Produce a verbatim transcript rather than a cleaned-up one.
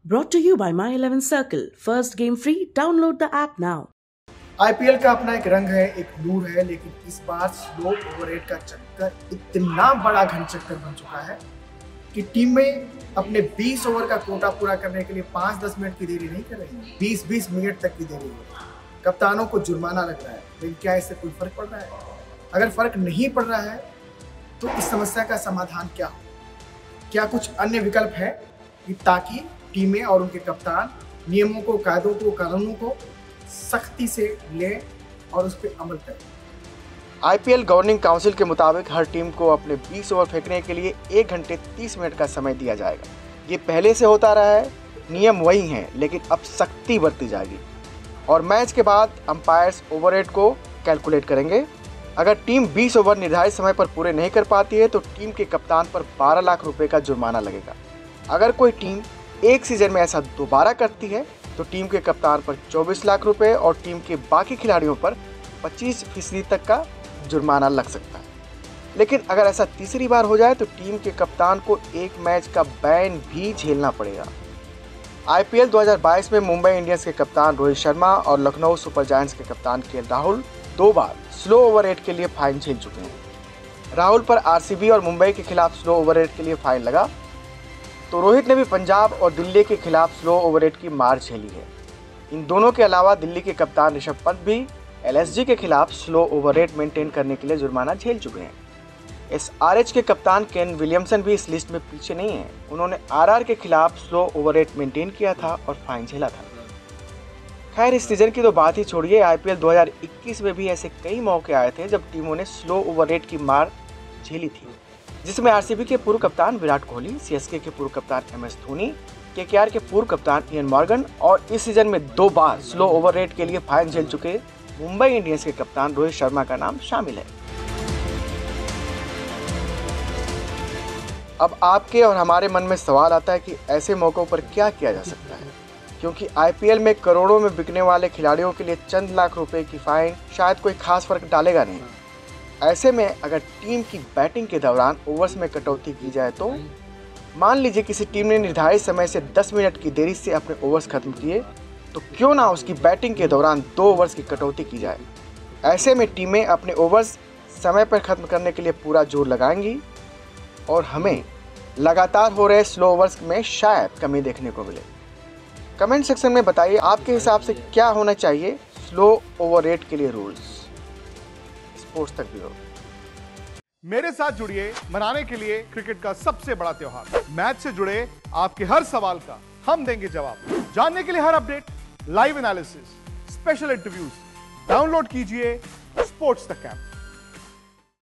Brought to you by My eleven Circle. First game free. Download the app now. IPL का अपना एक रंग है, एक नूर है, लेकिन इस बार स्लो ओवर रेट का चक्कर इतना बड़ा घन चक्कर बन चुका है कि टीमें अपने बीस ओवर का कोटा पूरा करने के लिए पाँच दस मिनट की देरी नहीं कर रही है, बीस बीस मिनट तक की देरी है। कप्तानों को जुर्माना लग रहा है, लेकिन क्या इससे कोई फर्क पड़ रहा है? अगर फर्क नहीं पड़ रहा है तो इस समस्या का समाधान क्या हो? क्या कुछ अन्य विकल्प है कि ताकि टीमें और उनके कप्तान नियमों को, कायदों को, कानूनों को सख्ती से लें और उस पर अमल करें? आईपीएल गवर्निंग काउंसिल के मुताबिक हर टीम को अपने बीस ओवर फेंकने के लिए एक घंटे तीस मिनट का समय दिया जाएगा। ये पहले से होता रहा है, नियम वही हैं, लेकिन अब सख्ती बरती जाएगी और मैच के बाद अंपायर्स ओवर रेट को कैलकुलेट करेंगे। अगर टीम बीस ओवर निर्धारित समय पर पूरे नहीं कर पाती है तो टीम के कप्तान पर बारह लाख रुपए का जुर्माना लगेगा। अगर कोई टीम एक सीजन में ऐसा दोबारा करती है तो टीम के कप्तान पर चौबीस लाख रुपए और टीम के बाकी खिलाड़ियों पर पच्चीस फीसदी तक का जुर्माना लग सकता है। लेकिन अगर ऐसा तीसरी बार हो जाए तो टीम के कप्तान को एक मैच का बैन भी झेलना पड़ेगा। आईपीएल दो हज़ार बाईस में मुंबई इंडियंस के कप्तान रोहित शर्मा और लखनऊ सुपर जायंट्स के कप्तान के राहुल दो बार स्लो ओवर रेट के लिए फाइन झेल चुके हैं। राहुल पर आरसीबी और मुंबई के खिलाफ स्लो ओवर रेट के लिए फाइन लगा तो रोहित ने भी पंजाब और दिल्ली के खिलाफ स्लो ओवर रेट की मार झेली है। इन दोनों के अलावा दिल्ली के कप्तान ऋषभ पंत भी एलएसजी के खिलाफ स्लो ओवर रेट मेंटेन करने के लिए जुर्माना झेल चुके हैं। एसआरएच के कप्तान केन विलियमसन भी इस लिस्ट में पीछे नहीं है। उन्होंने आरआर के खिलाफ स्लो ओवर रेट मेंटेन किया था और फाइन झेला था। खैर, इस सीजन की तो बात ही छोड़िए, आईपीएल दो हज़ार इक्कीस में भी ऐसे कई मौके आए थे जब टीमों ने स्लो ओवर रेट की मार झेली थी, जिसमें आरसीबी के पूर्व कप्तान विराट कोहली, सीएसके के पूर्व कप्तान एमएस धोनी, केकेआर के पूर्व कप्तान इयन मॉर्गन और इस सीजन में दो बार स्लो ओवर रेट के लिए फाइन झेल चुके मुंबई इंडियंस के कप्तान रोहित शर्मा का नाम शामिल है। अब आपके और हमारे मन में सवाल आता है कि ऐसे मौकों पर क्या किया जा सकता है, क्योंकि आईपीएल में करोड़ों में बिकने वाले खिलाड़ियों के लिए चंद लाख रुपए की फाइन शायद कोई खास फर्क डालेगा नहीं। ऐसे में अगर टीम की बैटिंग के दौरान ओवर्स में कटौती की जाए तो मान लीजिए किसी टीम ने निर्धारित समय से दस मिनट की देरी से अपने ओवर्स खत्म किए, तो क्यों ना उसकी बैटिंग के दौरान दो ओवर्स की कटौती की जाए। ऐसे में टीमें अपने ओवर्स समय पर खत्म करने के लिए पूरा जोर लगाएंगी और हमें लगातार हो रहे स्लो ओवर्स में शायद कमी देखने को मिले। कमेंट सेक्शन में बताइए आपके हिसाब से क्या होना चाहिए स्लो ओवर रेट के लिए रूल्स। स्पोर्ट्स तक भी हो। मेरे साथ जुड़िए मनाने के लिए क्रिकेट का सबसे बड़ा त्योहार। मैच से जुड़े आपके हर सवाल का हम देंगे जवाब। जानने के लिए हर update, live analysis, special interviews, download कीजिए स्पोर्ट्स तक ऐप।